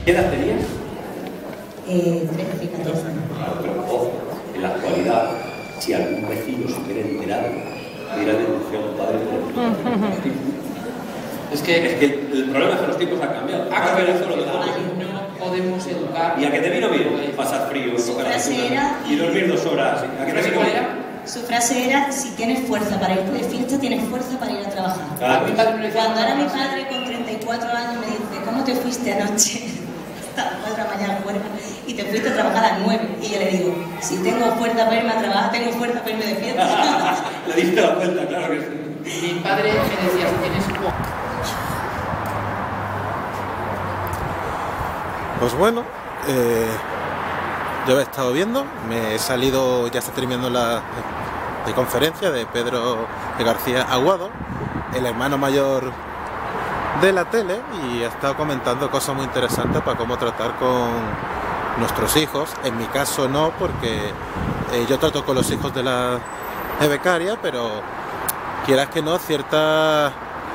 ¿Qué edad tenías? 13, 14. Claro, pero ojo, en la actualidad, si algún vecino se hubiera enterado, hubiera denunciado a un padre por Es que el problema es que los tiempos han cambiado. Ha cambiado eso lo de todo. No podemos educar. ¿Y a que te vino bien? Pasar frío, tocar la era, y dormir 2 horas. ¿A que te vino bien? Su frase era: si tienes fuerza para irte de fiesta, tienes fuerza para ir a trabajar. Claro. Cuando ahora mi padre con 34 años me dice: ¿cómo te fuiste anoche? Hasta las 4 de la mañana fuera y te fuiste a trabajar a las 9. Y yo le digo: si tengo fuerza para irme a trabajar, tengo fuerza para irme de fiesta. Le diste la vuelta, claro que sí. Mi padre me decía: si tienes Pues bueno, yo he estado viendo, me he salido, ya está terminando la conferencia de Pedro García Aguado, el hermano mayor de la tele, y ha estado comentando cosas muy interesantes para cómo tratar con nuestros hijos. En mi caso no, porque yo trato con los hijos de la becaria, pero quieras que no, cierta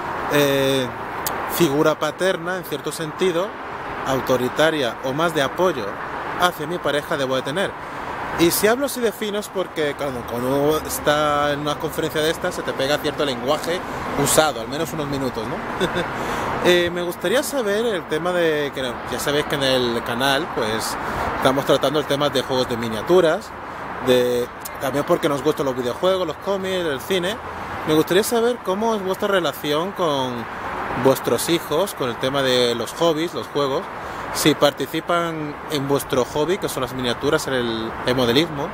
figura paterna, en cierto sentido, autoritaria o más de apoyo hacia mi pareja debo de tener. Y si hablo así de fino es porque cuando uno está en una conferencia de estas se te pega cierto lenguaje usado, al menos unos minutos, ¿no? Me gustaría saber el tema de, que ya sabéis que en el canal pues estamos tratando el tema de juegos de miniaturas, también porque nos gustan los videojuegos, los cómics, el cine. Me gustaría saber cómo es vuestra relación con vuestros hijos, con el tema de los hobbies, los juegos, si participan en vuestro hobby, que son las miniaturas, el modelismo,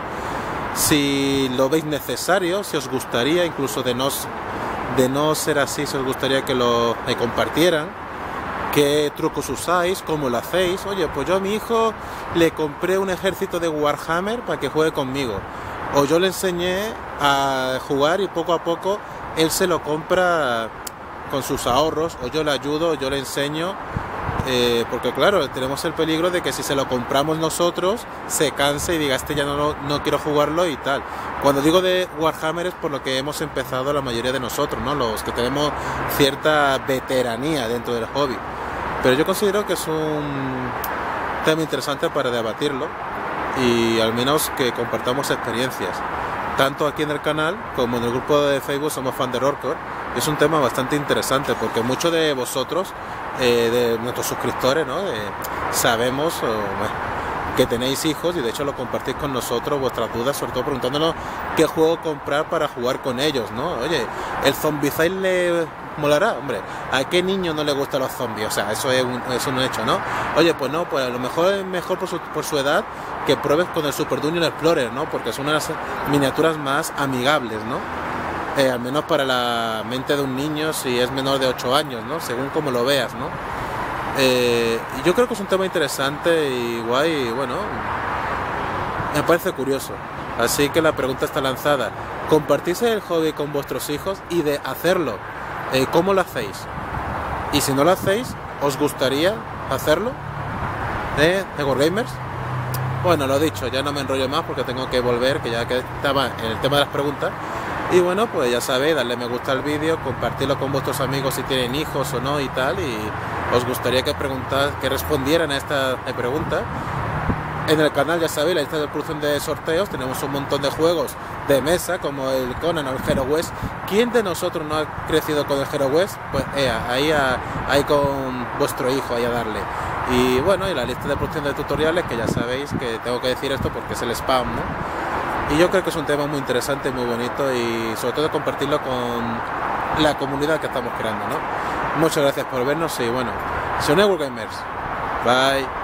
si lo veis necesario, si os gustaría, incluso de no ser así, si os gustaría que lo compartieran, qué trucos usáis, cómo lo hacéis. Oye, pues yo a mi hijo le compré un ejército de Warhammer para que juegue conmigo, o yo le enseñé a jugar y poco a poco él se lo compra con sus ahorros, o yo le ayudo, o yo le enseño, porque claro, tenemos el peligro de que si se lo compramos nosotros, se canse y diga: este ya no quiero jugarlo y tal. Cuando digo de Warhammer es por lo que hemos empezado la mayoría de nosotros, ¿no? Los que tenemos cierta veteranía dentro del hobby. Pero yo considero que es un tema interesante para debatirlo y al menos que compartamos experiencias. Tanto aquí en el canal como en el grupo de Facebook Somos Fan de Horrorcore. Es un tema bastante interesante porque muchos de vosotros, de nuestros suscriptores, ¿no? Sabemos que tenéis hijos y de hecho lo compartís con nosotros, vuestras dudas, sobre todo preguntándonos qué juego comprar para jugar con ellos, ¿no? Oye, ¿el Zombicide le molará? Hombre, ¿a qué niño no le gustan los zombies? O sea, eso es un hecho, ¿no? Oye, pues no, pues a lo mejor es mejor por su edad que pruebes con el Super Dungeon Explorer, ¿no? Porque son unas miniaturas más amigables, ¿no? Al menos para la mente de un niño si es menor de 8 años, ¿no? Según como lo veas, ¿no? Yo creo que es un tema interesante y guay, y bueno, me parece curioso. Así que la pregunta está lanzada: ¿compartís el hobby con vuestros hijos? Y de hacerlo, ¿cómo lo hacéis? Y si no lo hacéis, ¿os gustaría hacerlo? Wargamers. Bueno, lo dicho, ya no me enrollo más porque tengo que volver, que ya que estaba en el tema de las preguntas. Y bueno, pues ya sabéis, darle me gusta al vídeo, compartirlo con vuestros amigos si tienen hijos o no y tal, y os gustaría que respondieran a esta pregunta. En el canal, ya sabéis, la lista de producción de sorteos, tenemos un montón de juegos de mesa, como el Conan o el Hero West. ¿Quién de nosotros no ha crecido con el Hero West? Pues ahí con vuestro hijo, ahí a darle. Y bueno, y la lista de producción de tutoriales, que ya sabéis que tengo que decir esto porque es el spam, ¿no? Y yo creo que es un tema muy interesante, muy bonito y sobre todo compartirlo con la comunidad que estamos creando, ¿no? Muchas gracias por vernos y bueno, soy Wargamers. Bye.